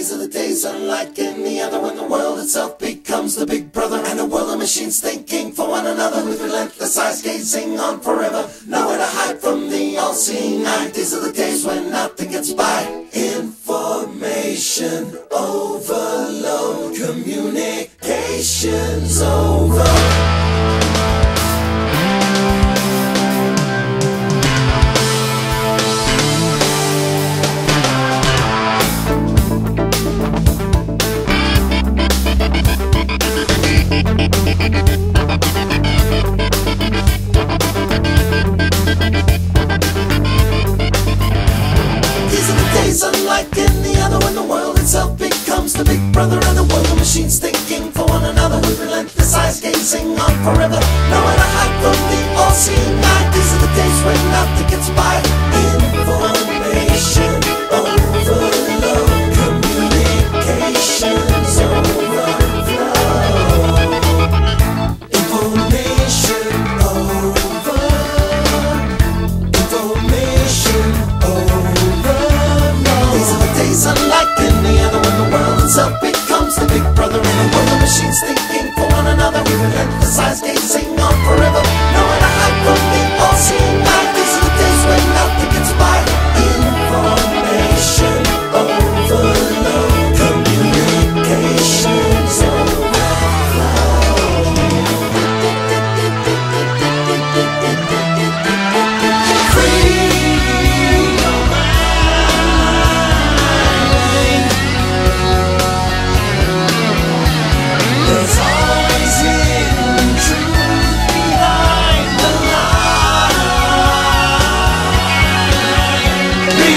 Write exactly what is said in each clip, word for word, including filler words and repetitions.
These are the days unlike any other, when the world itself becomes the big brother, and a world of machines thinking for one another, with relentless eyes gazing on forever, nowhere to hide from the all-seeing eye. These are the days when nothing gets by. Information overload, communications over. Unlike any other, when the world itself becomes the big brother, and the world of machines thinking for one another, with relentless eyes gazing on forever, nowhere to hide from the all-seeing eye. These are the days when nothing gets by. Information overload, communications overflow. Information over, information over. These are the days unlike any other, when the world itself becomes the big brother, and the world of machines thinking for one another, with relentless eyes gazing on forever, nowhere to hide from the all-seeing eye. These are the days when nothing gets by. Information overload, communications overflow. Free your mind. There's always hidden truth behind the lie. Be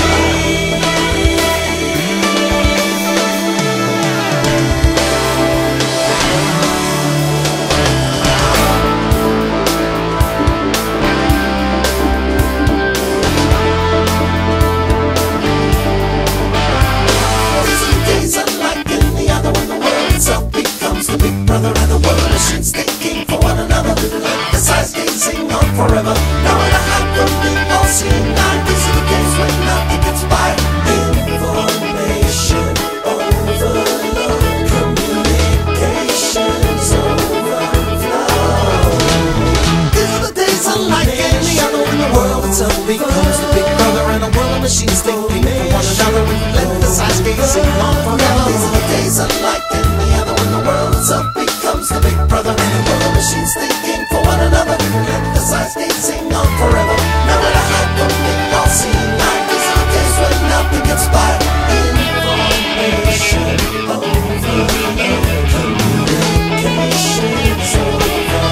the big brother, and the world of machines thinking for one another, with relentless eyes gazing on forever, nowhere to hide from the all-seeing eye. These are the days when nothing gets by. Information overload, communications overflow. These are the days unlike any other, when the world itself becomes the big brother, and the world of machines thinking for one another, with relentless eyes gazing on forever. These are the days unlike any other, when the world itself becomes the big brother, and the world of machines thinking for one another, with relentless eyes gazing on forever, nowhere to hide from the all-seeing eye. These are the days when nothing gets by. Information overload, communications overflow.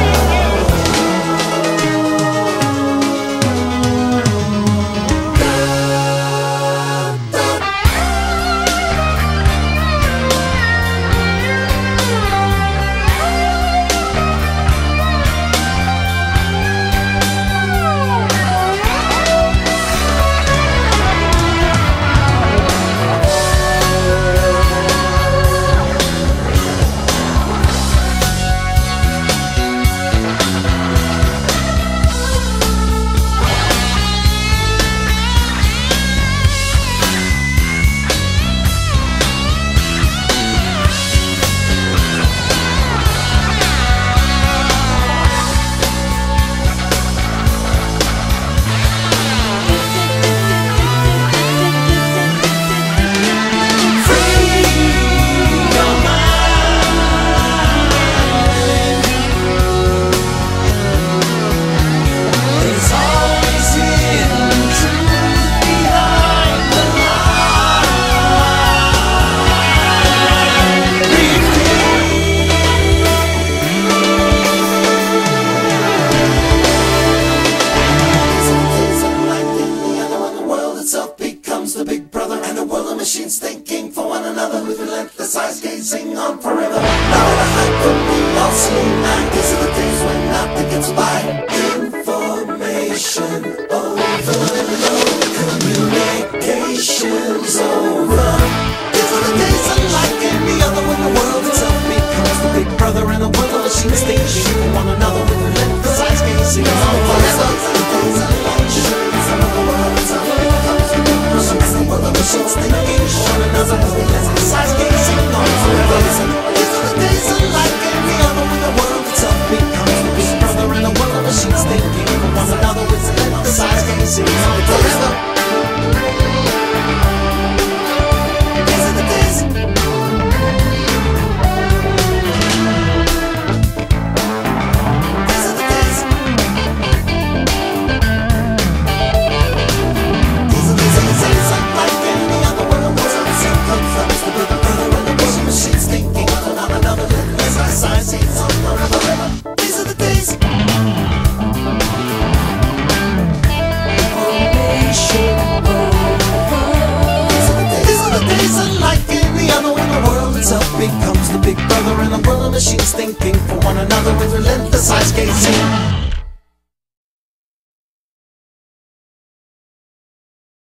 The big brother, and the world of machines thinking for one another, with relentless eyes gazing on forever, nowhere to hide from the all-seeing eye. These are the days when nothing gets by. Information overload, communications over. These are the days unlike any other, when the world itself becomes the big brother, and the world of machines thinking for one another, with relentless eyes gazing on forever. These are the days unlike any other, when the world itself becomes the big brother, and the world of machines thinking for one another. thinking for one another with relentless eyes gazing.